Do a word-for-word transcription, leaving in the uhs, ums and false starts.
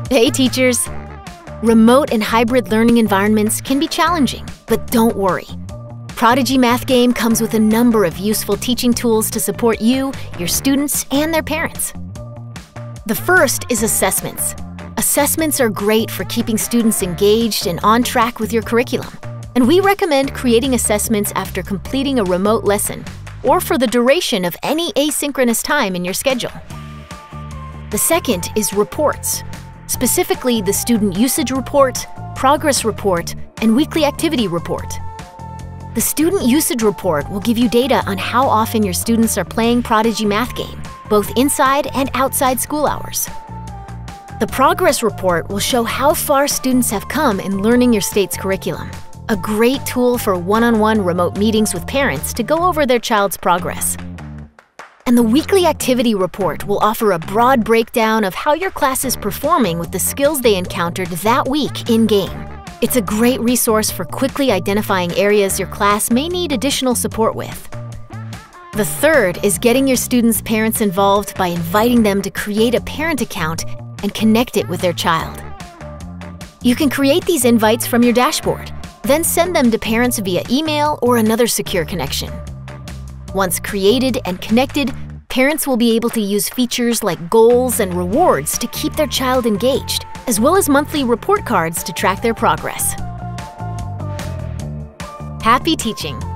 Hey teachers! Remote and hybrid learning environments can be challenging, but don't worry. Prodigy Math Game comes with a number of useful teaching tools to support you, your students, and their parents. The first is assessments. Assessments are great for keeping students engaged and on track with your curriculum. And we recommend creating assessments after completing a remote lesson or for the duration of any asynchronous time in your schedule. The second is reports. Specifically, the student usage report, progress report, and weekly activity report. The student usage report will give you data on how often your students are playing Prodigy Math Game, both inside and outside school hours. The progress report will show how far students have come in learning your state's curriculum, a great tool for one-on-one remote meetings with parents to go over their child's progress. And the weekly activity report will offer a broad breakdown of how your class is performing with the skills they encountered that week in-game. It's a great resource for quickly identifying areas your class may need additional support with. The third is getting your students' parents involved by inviting them to create a parent account and connect it with their child. You can create these invites from your dashboard, then send them to parents via email or another secure connection. Once created and connected, parents will be able to use features like goals and rewards to keep their child engaged, as well as monthly report cards to track their progress. Happy teaching!